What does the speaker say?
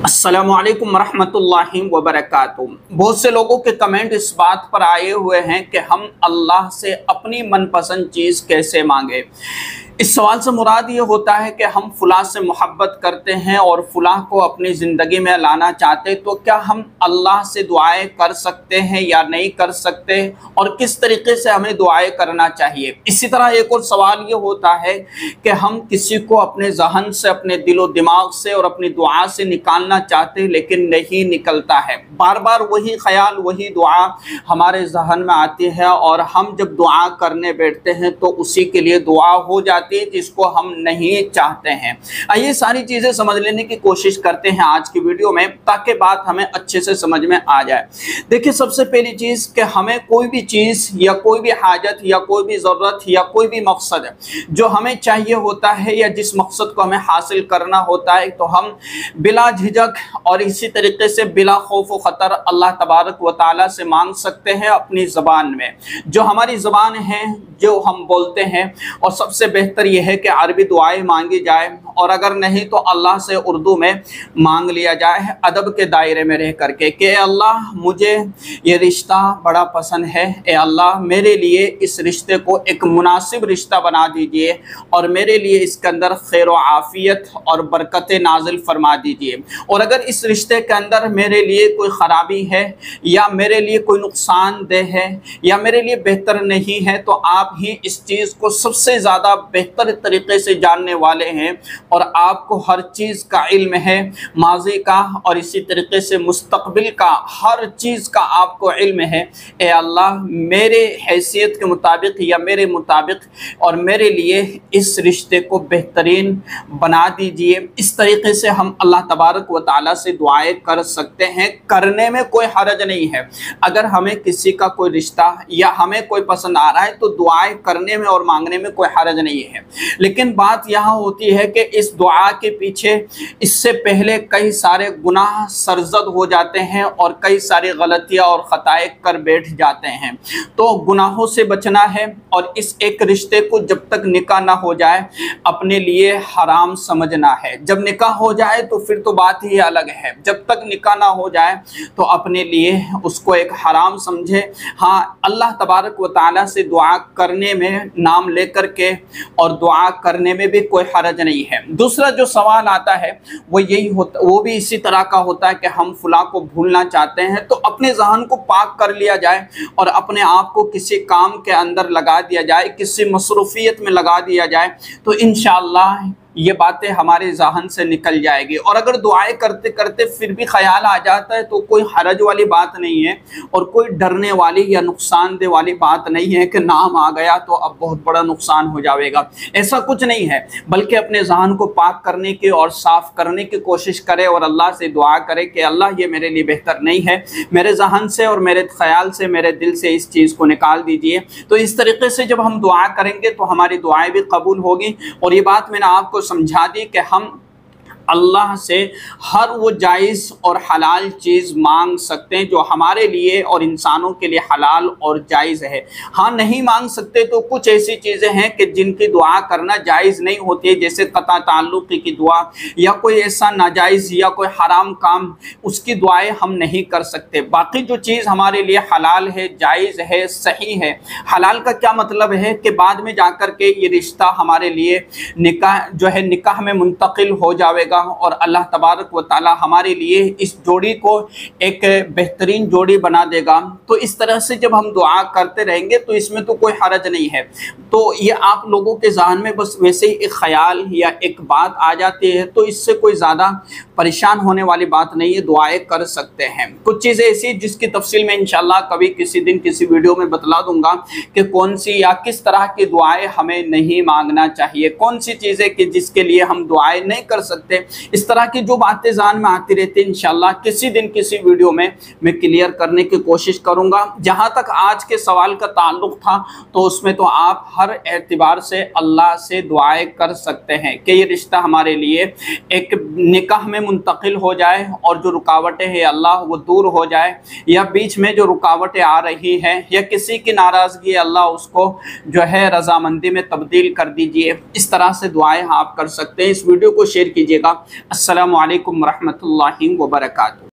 अस्सलामुअलैकुम वरहमतुल्लाहि वबरकातुहू। बहुत से लोगों के कमेंट इस बात पर आए हुए हैं कि हम अल्लाह से अपनी मनपसंद चीज़ कैसे मांगे। इस सवाल से मुराद ये होता है कि हम फलां से मोहब्बत करते हैं और फलां को अपनी ज़िंदगी में लाना चाहते, तो क्या हम अल्लाह से दुआएं कर सकते हैं या नहीं कर सकते, और किस तरीके से हमें दुआएं करना चाहिए। इसी तरह एक और सवाल ये होता है कि हम किसी को अपने जहन से, अपने दिलो दिमाग से और अपनी दुआ से निकालना चाहते लेकिन नहीं निकलता है। बार बार वही ख्याल, वही दुआ हमारे जहन में आती है और हम जब दुआ करने बैठते हैं तो उसी के लिए दुआ हो जाती है जिसको हम नहीं चाहते हैं। ये सारी चीज़ें समझ लेने की कोशिश करते हैं आज की वीडियो में, ताकि बात हमें अच्छे से समझ में आ जाए। देखिए, सबसे पहली चीज़ कि हमें कोई भी चीज़ या कोई भी हाजत या कोई भी ज़रूरत या कोई भी मकसद जो हमें चाहिए होता है या जिस मकसद को हमें हासिल करना होता है, तो हम बिला झिझक और इसी तरीके से बिला खौफ व ख़तर अल्लाह तबारक व तआला से मांग सकते हैं अपनी ज़बान में, जो हमारी ज़बान है, जो हम बोलते हैं। और सबसे बेहतर यह है कि अरबी दुआएं मांगी जाए, और अगर नहीं तो अल्लाह से उर्दू में मांग लिया जाए अदब के दायरे में रह करके कि अल्लाह, मुझे ये रिश्ता बड़ा पसंद है, ए अल्लाह मेरे लिए इस रिश्ते को एक मुनासिब रिश्ता बना दीजिए और मेरे लिए इसके अंदर खैर व आफियत और बरकत नाजिल फरमा दीजिए। और अगर इस रिश्ते के अंदर मेरे लिए कोई ख़राबी है या मेरे लिए कोई नुकसानदेह है या मेरे लिए बेहतर नहीं है, तो आप ही इस चीज़ को सबसे ज़्यादा बेहतर तरीके से जानने वाले हैं और आपको हर चीज़ का इल्म है, माजी का और इसी तरीके से मुस्तकबिल का, हर चीज़ का आपको इल्म है। ए अल्लाह, मेरे हैसियत के मुताबिक या मेरे मुताबिक और मेरे लिए इस रिश्ते को बेहतरीन बना दीजिए। इस तरीके से हम अल्लाह तबारक व तआला से दुआएं कर सकते हैं। करने में कोई हरज नहीं है। अगर हमें किसी का कोई रिश्ता या हमें कोई पसंद आ रहा है तो दुआएं करने में और मांगने में कोई हरज नहीं है। लेकिन बात यहाँ होती है कि इस दुआ के पीछे इससे पहले कई सारे गुनाह सरजद हो जाते हैं और कई सारी गलतियाँ और ख़ताएं कर बैठ जाते हैं। तो गुनाहों से बचना है और इस एक रिश्ते को जब तक निकाह ना हो जाए अपने लिए हराम समझना है। जब निकाह हो जाए तो फिर तो बात ही अलग है। जब तक निकाह ना हो जाए तो अपने लिए उसको एक हराम समझे। हाँ, अल्लाह तबारक व तआला से दुआ करने में, नाम लेकर के और दुआ करने में भी कोई हरज नहीं है। दूसरा जो सवाल आता है वो यही होता, वो भी इसी तरह का होता है कि हम फलां को भूलना चाहते हैं, तो अपने जहन को पाक कर लिया जाए और अपने आप को किसी काम के अंदर लगा दिया जाए, किसी मसरूफियत में लगा दिया जाए, तो इंशाअल्लाह ये बातें हमारे जहन से निकल जाएगी। और अगर दुआएं करते करते फिर भी ख्याल आ जाता है तो कोई हरज वाली बात नहीं है और कोई डरने वाली या नुकसानदेह वाली बात नहीं है कि नाम आ गया तो अब बहुत बड़ा नुकसान हो जाएगा। ऐसा कुछ नहीं है, बल्कि अपने जहन को पाक करने की और साफ़ करने की कोशिश करे और अल्लाह से दुआ करे कि अल्लाह, ये मेरे लिए बेहतर नहीं है, मेरे जहन से और मेरे ख्याल से, मेरे दिल से इस चीज़ को निकाल दीजिए। तो इस तरीके से जब हम दुआ करेंगे तो हमारी दुआएं भी कबूल होगी। और ये बात मैंने आपको समझा दी कि हम अल्लाह से हर वो जायज़ और हलाल चीज़ मांग सकते हैं जो हमारे लिए और इंसानों के लिए हलाल और जायज़ है। हाँ, नहीं मांग सकते तो कुछ ऐसी चीज़ें हैं कि जिनकी दुआ करना जायज़ नहीं होती है, जैसे कता ताल्लुक़ की दुआ या कोई ऐसा नाजायज़ या कोई हराम काम, उसकी दुआएं हम नहीं कर सकते। बाकी जो चीज़ हमारे लिए हलाल है, जायज़ है, सही है। हलाल का क्या मतलब है कि बाद में जाकर के ये रिश्ता हमारे लिए निकाह जो है, निकाह में मुंतकिल हो जाएगा और अल्लाह तबारक व तआला हमारे लिए इस जोड़ी को एक बेहतरीन जोड़ी बना देगा। तो इस तरह से जब हम दुआ करते रहेंगे तो इसमें तो कोई हरज नहीं है। तो ये आप लोगों के ज़हन में बस वैसे ही एक ख्याल या एक बात आ जाती है, तो इससे कोई ज़्यादा परेशान होने वाली बात नहीं है, दुआएं कर सकते हैं। कुछ चीज़ें ऐसी जिसकी तफसील में इंशाल्लाह कभी किसी दिन किसी वीडियो में बतला दूंगा कि कौन सी या किस तरह की दुआएं हमें नहीं मांगना चाहिए, कौन सी चीज़ें कि जिसके लिए हम दुआएं नहीं कर सकते। इस तरह की जो बातें ज़हन में आती रहती है इंशाल्लाह किसी दिन किसी वीडियो में मैं क्लियर करने की कोशिश करूंगा। जहां तक आज के सवाल का ताल्लुक था तो उसमें तो आप हर एतबार से अल्लाह से दुआएं कर सकते हैं कि ये रिश्ता हमारे लिए एक निकाह में मुंतकिल हो जाए और जो रुकावटें हैं अल्लाह वो दूर हो जाए, या बीच में जो रुकावटें आ रही हैं या किसी की नाराज़गी अल्लाह उसको जो है रजामंदी में तब्दील कर दीजिए। इस तरह से दुआएं आप कर सकते हैं। इस वीडियो को शेयर कीजिएगा अस्सलामु अलैकुम रहमतुल्लाहि व बरकातुहू।